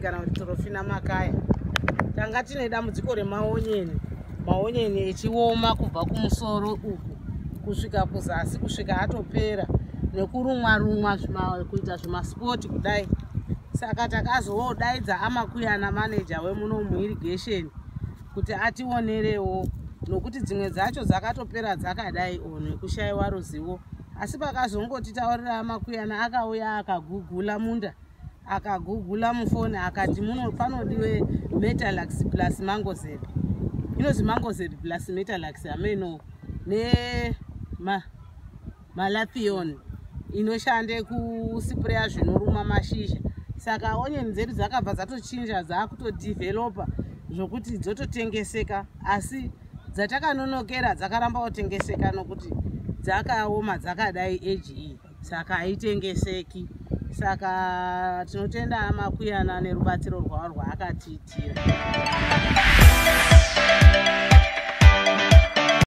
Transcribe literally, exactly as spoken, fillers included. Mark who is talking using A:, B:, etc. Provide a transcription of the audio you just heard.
A: kana kuti Tropina makaya. Tanga tine dambudziko remaonyeni, maonyeni echioma kubva kumusoro uku kusvika kuzasi kusvika atopera nekurumwa rumwa kuita zvimaspoti kudai. Saka takazodaidza amakuyana manager wemuno muirrigation kuti ationerewo, nokuti dzimwe dzacho dzakatopera dzakadai ono kushayiwa ruzivo. Asi pakazongotitaurira amakuyana akauya akagugula munda, akagugula mufoni akati muno panodiwe Metalaxyl plus Mancozeb. Inozi Mancozeb plus Metalaxyl ameno ne ma Malathion inoshande kuspreya zvinoruma mashizha. Saka onion dzedu dzakabva dzatochinja dzakutodevelopa zvokuti dzototengeseka, asi dzatakanonokera dzakaramba kutengeseka nokuti dzakaoma dzakadai age iyi, saka haitengeseki. Saka tinotenda amakuyana nerubatsiro rwavo rwaakatiitira.